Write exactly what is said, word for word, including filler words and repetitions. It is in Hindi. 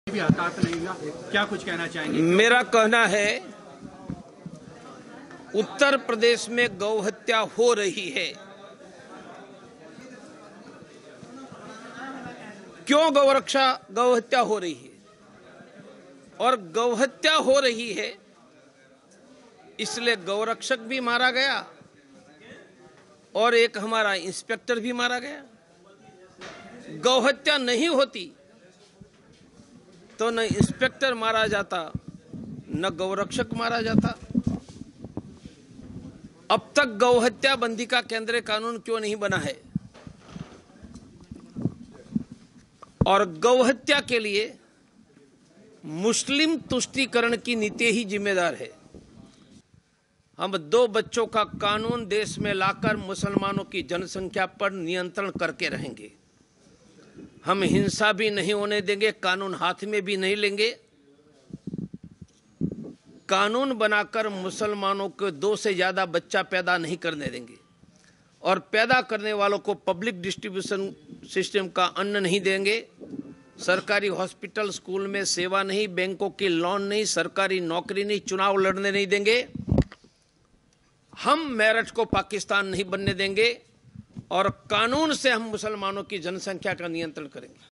भी हताहत नहीं हुआ, क्या कुछ कहना चाहेंगे? मेरा कहना है उत्तर प्रदेश में गौ हत्या हो रही है। क्यों गौ रक्षा गौ हत्या हो रही है? और गौ हत्या हो रही है इसलिए गौरक्षक भी मारा गया और एक हमारा इंस्पेक्टर भी मारा गया। गौ हत्या नहीं होती तो न इंस्पेक्टर मारा जाता न गौरक्षक मारा जाता। अब तक गौ हत्या बंदी का केंद्रीय कानून क्यों नहीं बना है? और गौ हत्या के लिए मुस्लिम तुष्टीकरण की नीति ही जिम्मेदार है। हम दो बच्चों का कानून देश में लाकर मुसलमानों की जनसंख्या पर नियंत्रण करके रहेंगे। हम हिंसा भी नहीं होने देंगे, कानून हाथ में भी नहीं लेंगे। कानून बनाकर मुसलमानों को दो से ज्यादा बच्चा पैदा नहीं करने देंगे और पैदा करने वालों को पब्लिक डिस्ट्रीब्यूशन सिस्टम का अन्न नहीं देंगे। सरकारी हॉस्पिटल स्कूल में सेवा नहीं, बैंकों की लोन नहीं, सरकारी नौकरी नहीं, चुनाव लड़ने नहीं देंगे। हम मेरठ को पाकिस्तान नहीं बनने देंगे और कानून से हम मुसलमानों की जनसंख्या का नियंत्रण करेंगे।